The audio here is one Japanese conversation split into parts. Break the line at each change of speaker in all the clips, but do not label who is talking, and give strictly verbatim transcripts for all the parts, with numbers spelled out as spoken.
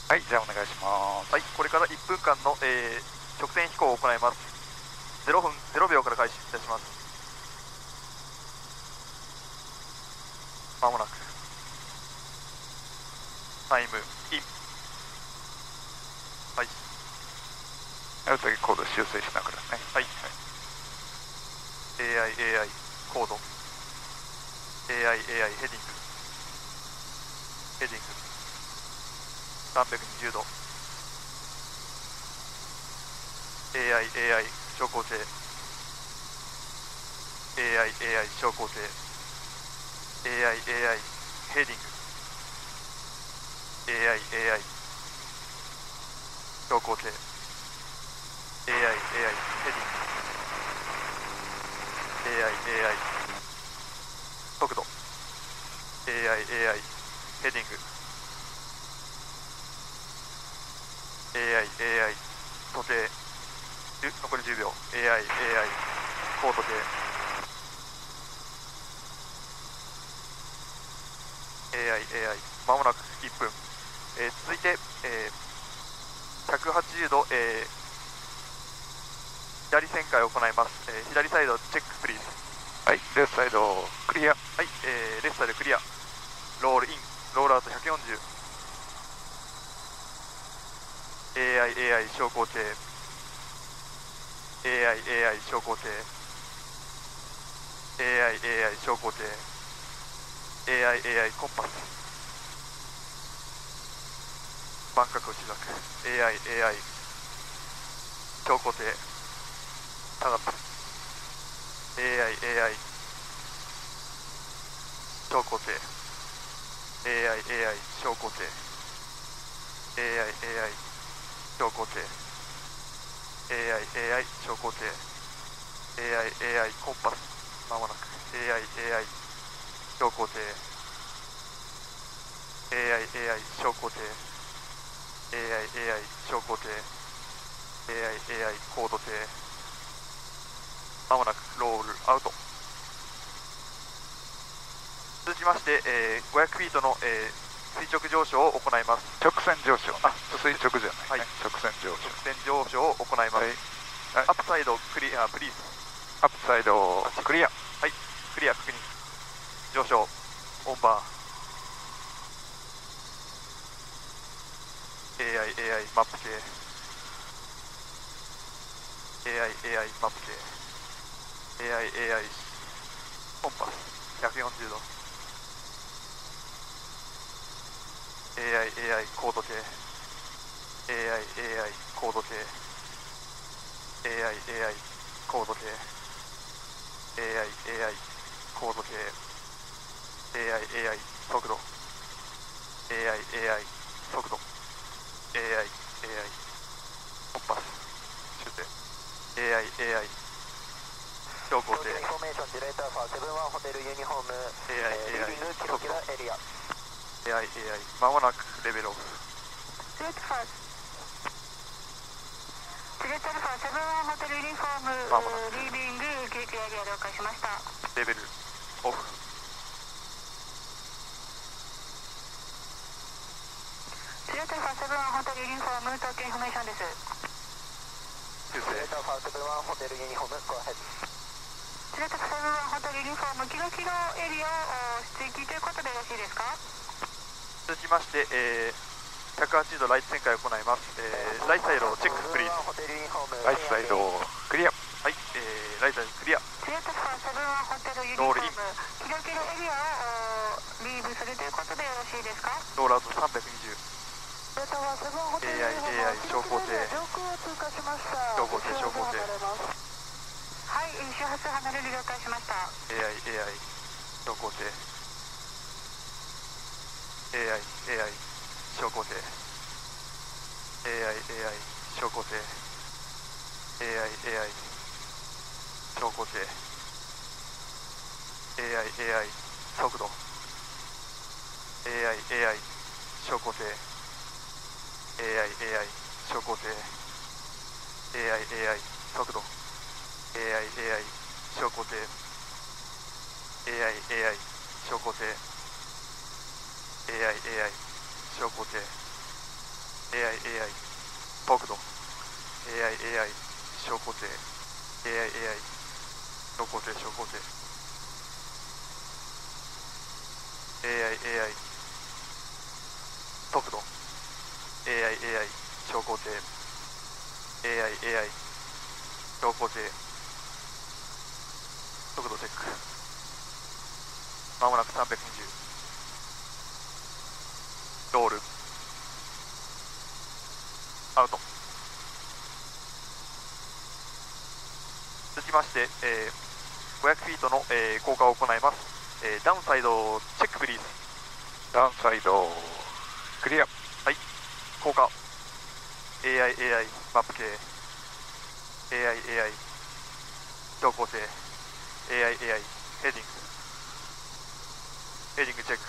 はい、じゃあお願いします。
はい、これからいっぷんかんの、えー、直線飛行を行います。ゼロふんゼロびょうから開始いたします。まもなくタイムイン。はい。
はい、次コード修正しながらね。
はい。エーアイ、エーアイ、コード。エーアイ、エーアイ、ヘディング。ヘディング。さんびゃくにじゅうど。エーアイ、エーアイ、昇降艇。エーアイ、エーアイ、昇降艇。エーアイ、エーアイ、ヘディング。エーアイ、エーアイ、昇降艇。エーアイ、エーアイ、ヘディング。エーアイ、エーアイ、速度。エーアイ、エーアイ、ヘディング。エーアイ、エーアイ、時計。残りじゅうびょう。エーアイ、エーアイ、高時計。エーアイ、エーアイ、まもなくいっぷん。えー、続いて、えー、ひゃくはちじゅうど、えー、左旋回を行います。えー、左サイドチェックプリーズ。
はい、レフトサイドクリア。
はい、えー、レフトサイドクリア。ロールイン、ロールアウトひゃくよんじゅう。エーアイ、エーアイ、昇降艇。エーアイ、エーアイ、昇降艇。エーアイ、エーアイ、昇降艇。エーアイ、エーアイ、コンパス。万角をしばく。エーアイ、エーアイ、昇降艇。下がった。エーアイ、エーアイ、昇降艇。エーアイ、エーアイ、昇降艇。エーアイ、エーアイ、昇降艇。エーアイ、エーアイ、昇降艇。エーアイ、エーアイ、コンパス。まもなく。エーアイ、エーアイ、昇降艇。エーアイ、エーアイ、昇降艇。エーアイ、エーアイ、昇降艇。エーアイ、エーアイ、高度艇。まもなくロールアウト。続きまして、えー、ごひゃくフィートの、えー、垂直上昇を行います。
直線上昇、ね、
あ、
垂直じゃない、ね、はい、直線上昇。
直線上昇を行います。はい、アップサイドクリア、プリーズ。
アップサイドクリア。
はい、クリア確認。上昇、オンバー。エーアイ、エーアイ、マップ系。エーアイ、エーアイ、マップ系。エーアイ、エーアイ、コンパス。ひゃくよんじゅうど。エーアイ、エーアイ、高度系。エーアイ、エーアイ、高度系。エーアイ、エーアイ、高度系。エーアイ、エーアイ、高度系。エーアイ、エーアイ、速度。エーアイ、エーアイ、速度。エーアイ、エーアイ、コンパス。修正。エーアイ、エーアイ、昇降艇。エーアイ、エーアイ、速度。エーアイ、エーアイ、まもなくレベルオフ。まもなく
リービングゲートエリア了解しました。
レベルオフ。
シレタルファセブンワンホテルユニフォーム東京インフォメーションです。
修正。
シレタルファセブンワンホテルユニフォームゴーヘッド。シレタルファセブンワンホテルユニフォームキロキロエリアを出撃ということでよろしいですか。
続きまして、えー、ひゃくはちじゅうどライト旋回を行います。えー、ライトサイドチェックプリーズ。
ライトサイドクリア。
はい、えー、ライトサイドクリア。
シレタルファセブンワンホテルユニフォームキロキロエリアをリーブするということでよろしいですか。
ロールアウトさんびゃくにじゅう。
エーアイ、
エーアイ、昇降艇。
上空を通過しました。
昇降艇、昇降艇。
はい、周波数離れる了解しました。
エーアイ、エーアイ、昇降艇。エーアイ、エーアイ、昇降艇。エーアイ、エーアイ、昇降艇。エーアイ、エーアイ、昇降艇。エーアイ、エーアイ、速度。エーアイ、エーアイ、昇降艇。エーアイ、エーアイ、昇降艇。エーアイ、エーアイ、速度。エーアイ、エーアイ、昇降艇。エーアイ、エーアイ、昇降艇。エーアイ、エーアイ、昇降艇。エエーアイ エーアイ 速度 エーアイ エーアイ 小工程 エーアイ エーアイ 小工程小工程 エーアイ エーアイ 速度 エーアイ エーアイ 小工程 エーアイ エーアイ 小工程速度チェックまもなくさんびゃくにじゅうロールアウト。続きまして、えー、ごひゃくフィートの、えー、降下を行います、えー、ダウンサイドチェックプリーズ。
ダウンサイドクリア。
はい、降下 エーアイ エーアイ マップ系 エーアイ エーアイ 超高性 エーアイ エーアイ ヘディングヘディングチェック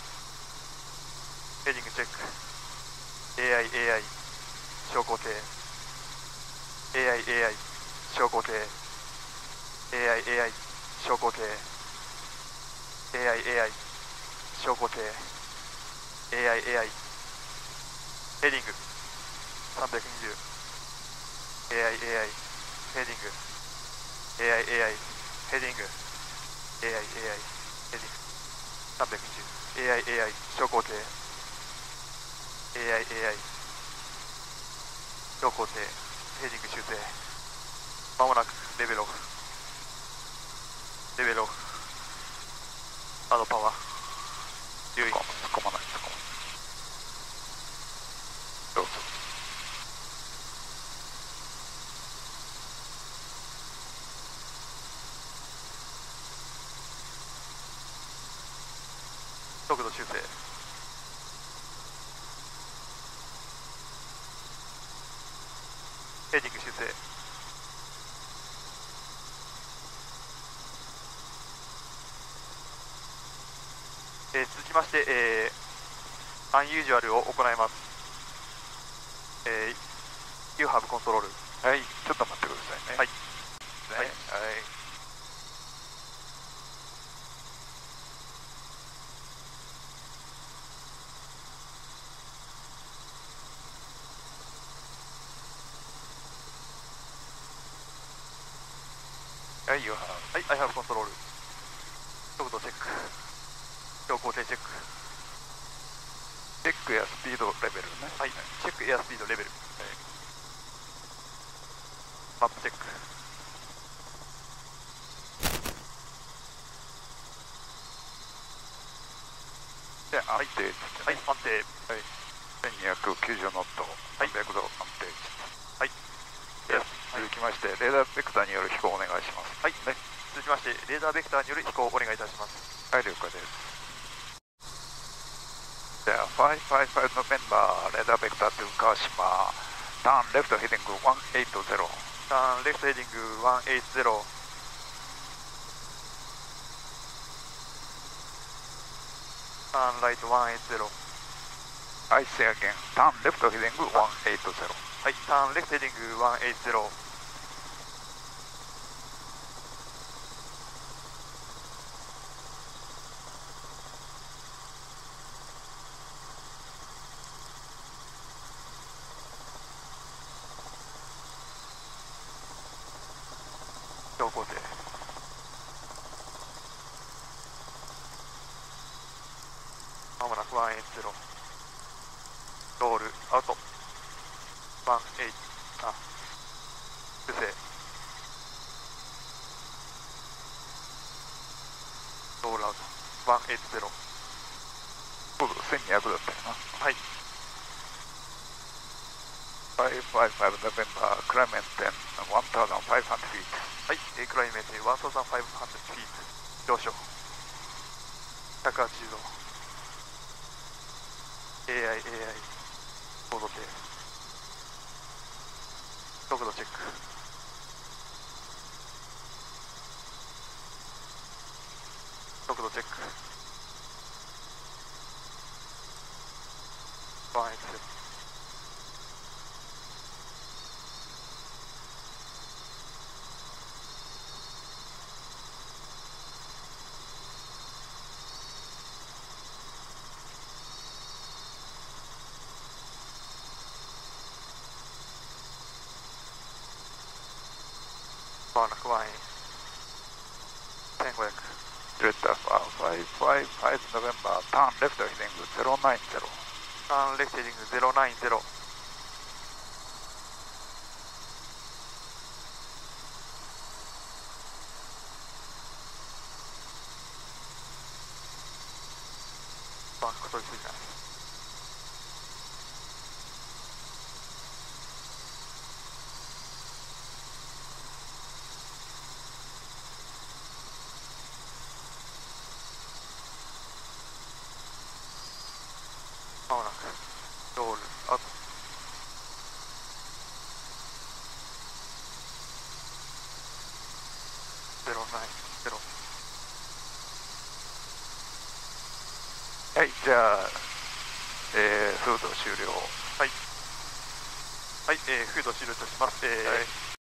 ヘディングチェック エーアイ エーアイ 小工程 エーアイ エーアイ 小工程 エーアイ エーアイ 小工程 エーアイ エーアイ 小工程 エーアイ エーアイ ヘディングさんびゃくにじゅう エーアイ エーアイ ヘディング エーアイ エーアイ ヘディング エーアイ エーアイ ヘディングさんびゃくにじゅう エーアイ エーアイ 小工程 エーアイ エーアイ 小工程ヘディング修正まもなくレベルオフレベルオフアドパワー留意
突っ込まない突っ込まないどうぞ。
速度修正ヘディング修正えー、続きまして、えー、アンユージュアルを行います、えー、You have control。
はい、ちょっと待ってくださいね。
はい、
ね、
はい、
はいはい、You have。
はい、I have control。速度チェック標高低チェック
チェックやスピードレベルね。
はい、チェックエアスピードレベル、はい、マップチェック
で、安定値、
はい、安定
はい、せんにひゃくきゅうじゅうノット、さんびゃくど安定値。
はい、
で、続きまして、レーダーベクターによる飛行お願いします。
はい、ね、続きまして、レーダーベクターによる飛行をお願いいたします。
はい、了解です。では、ごひゃくごじゅうごのメンバー、レーダーベクターと川島、ターンレフトヘディングひゃくはちじゅう。
ターンレフトヘディングひゃくはちじゅう。ターンライトひゃくはちじゅう。
I say again, ターンレフトヘディングひゃくはちじゅう。
はい、ターンレフトヘディングひゃくはちじゅう。標高程まもなくひゃくはちじゅう。ロールアウトひゃくはちじゅう。あ修正ロールアウトひゃくはちじゅう。
高度せんにひゃくだったよな。
はい、
ごひゃくごじゅうごノベンバー、クライメンテン、せんごひゃくフィート。
はい、えークライメートせんごひゃくフィート上昇ひゃくはちじゅうど エーアイ エーアイ 高度計速度チェック速度チェックワンエクセルまもなくワンエイせんごひゃく。
デルタファーファイブファイブファイブノベンバー、ターンレフトヒディングゼロナインゼロ。
ターンレフトヘディングゼロナインゼロ。バンク取りすぎない。まもなくロールアウト。ゼロナインゼロ。
はい、じゃあ、えー、フード終了。
はい、はい、えー、フード終了とします。えー
はい